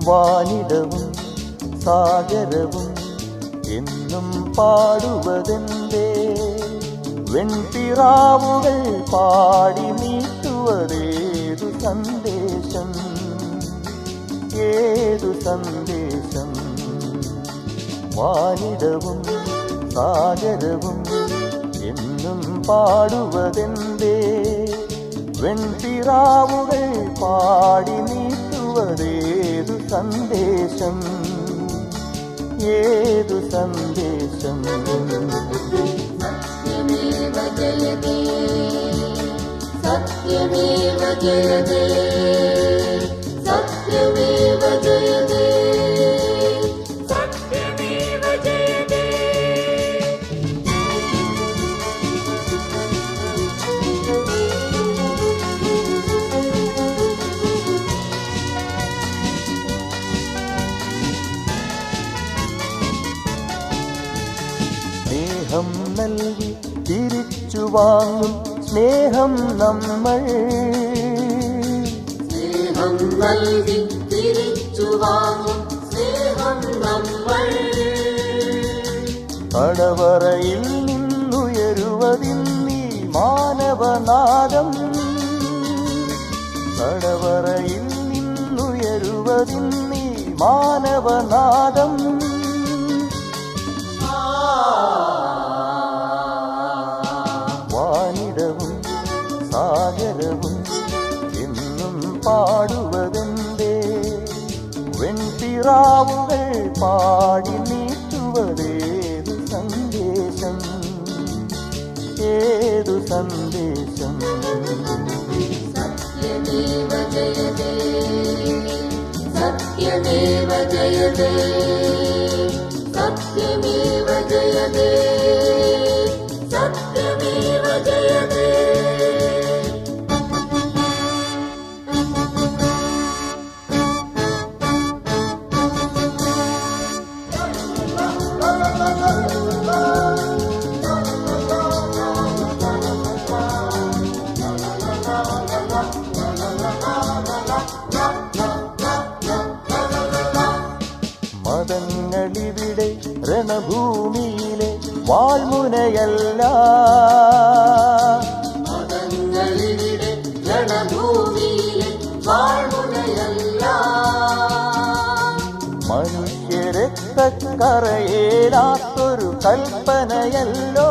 വാനിടവും സാഗരവും എന്നും പാടുവതെന്തേ വെൺപിറാവുകൾ പാടി നീട്ടുവതേതു സന്ദേശം ഏതു സന്ദേശം വാനിടവും സാഗരവും എന്നും പാടുവതെന്തേ വെൺപിറാവുകൾ പാടി നീട്ടുവതേതു സന്ദേശം ഏതു സന്ദേശം സത്യമേവ ജയതേ സത്യമേവ ജയതേ സത്യമേവ ജയതേ സത്യമേവ ജയതേ സ്നേഹം നൽകി തിരിച്ചു വാങ്ങും സ്നേഹം നമ്മൾ സ്നേഹം നൽകി തിരിച്ചു വാങ്ങും സ്നേഹം നമ്മൾ കടവറയിൽ നിന്നുയരുവതിന്നീ മാനവനാദം കടവറയിൽ നിന്നുയരുവതിന്നീ മാനവനാദം വാനിടവും സാഗരവും എന്നും പാടുവതെന്തേ വെൺപിറാവുകൾ പാടി നീട്ടുവതേതു സന്ദേശം ഏതു സന്ദേശം സത്യമേവ ജയതേ സത്യമേവ ജയതേ സത്യമേവ ജയതേ സത്യമേവ ജയതേ മതങ്ങളിവിടെ രണഭൂമിയിലെ വാൾമുനയല്ല മതങ്ങളിവിടെ രണഭൂമിയിലെ വാൾമുനയല്ല മനുഷ്യരക്തക്കറയേലാത്തൊരു കൽപ്പനയല്ലോ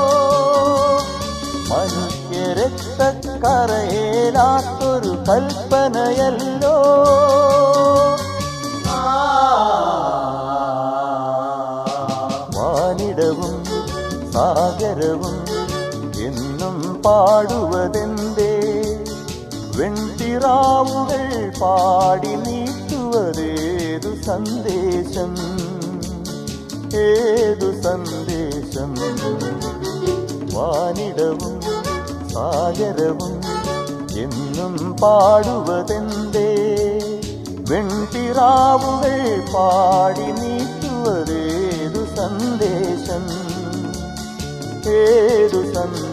മനുഷ്യരക്തക്കറയേലാത്തൊരു കൽപ്പനയല്ലോ വാനിടവും സാഗരവും എന്നും പാടുവതെന്തേ വെൺപിറാവുകൾ പാടി നീട്ടുവതേതു സന്ദേശം ഏതു സന്ദേശം വാനിടവും സാഗരവും എന്നും പാടുവതെന്തേ വെൺപിറാവുകൾ പാടി നീട്ടുവതേതു സന്ദേശം ഏതു സന്ദേശം